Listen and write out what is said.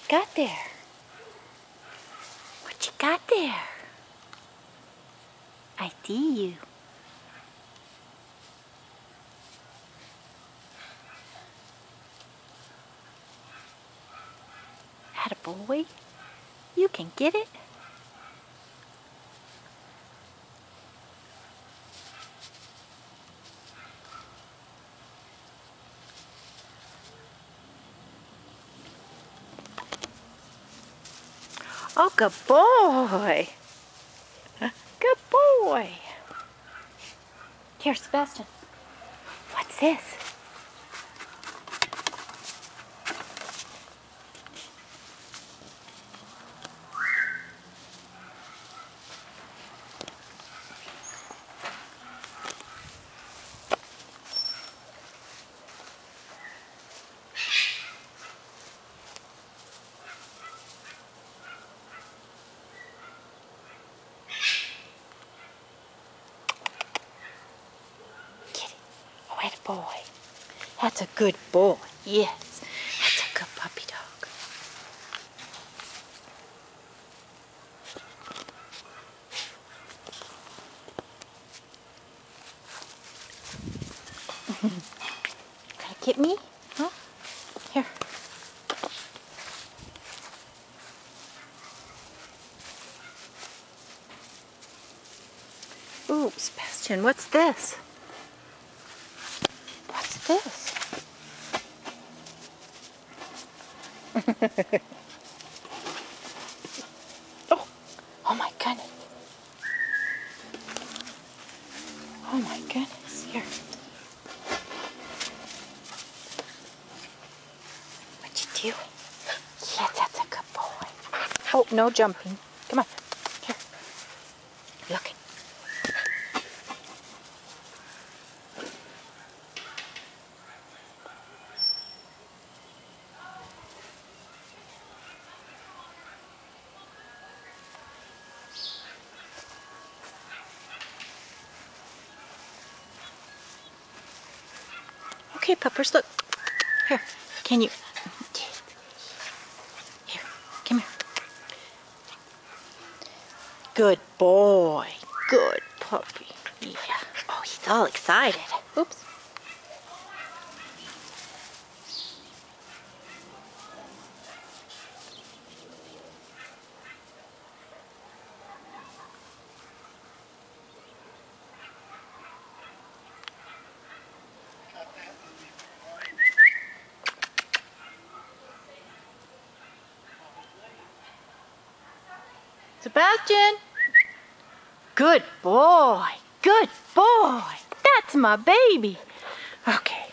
got there? What you got there? I see you. Attaboy. You can get it. Oh, good boy. Good boy. Here, Sebastian. What's this? Boy. That's a good boy. Yes. That's a good puppy dog. Gonna get me? Huh? Here. Ooh, Sebastian, what's this? What's this? Oh my goodness. Oh my goodness. Here. What you doing? Yes, that's a good boy. Oh, no jumping. Come on. Here. Look. Okay, puppers, look. Here, can you? Here, come here. Good boy. Good puppy. Yeah. Oh, he's all excited. Oops. Sebastian! Good boy! Good boy! That's my baby! Okay.